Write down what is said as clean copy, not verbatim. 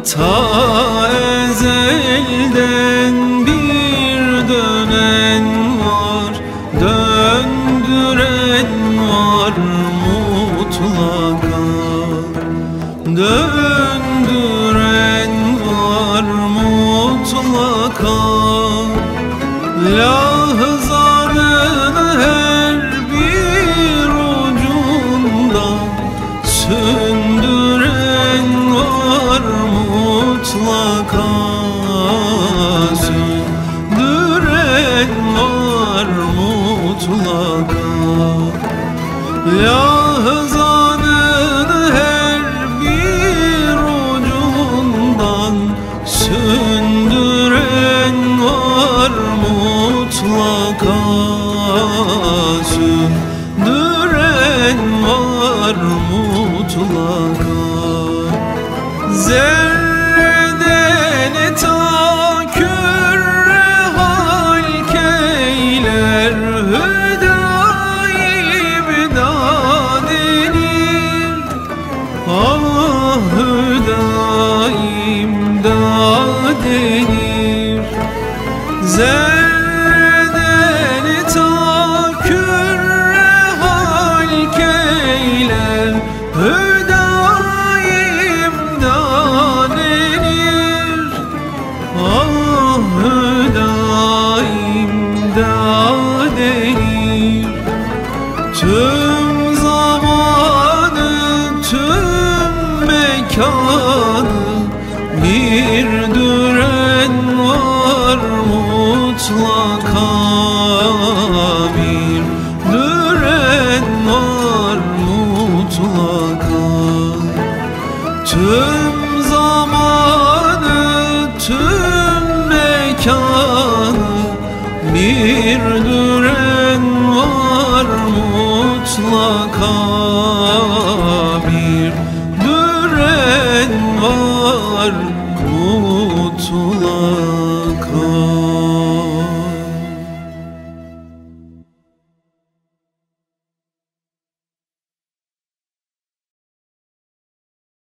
Ta ezelden bir dönen var, döndüren var mutlaka. Döndüren var mutlaka. Lahzanın her bir ucundan söndüren var mutlaka. Söndüren var mutlaka. Lahzanın her bir ucundan söndüren var mutlaka. Söndüren var mutlaka. Zerreden ta küre halk eyler, hüdayi bidad denir. Ah hüdayi imdad denir. Zerreden ta küre halk eyler, hüdayi imdad denir. Ah hüdayi imdad denir. Tüm zamanı, tüm mekanı bir düren var mutlaka. Bir düren var mutlaka. Tüm zamanı, tüm mekanı bir düren var mutlaka. Bir düren var mutlaka.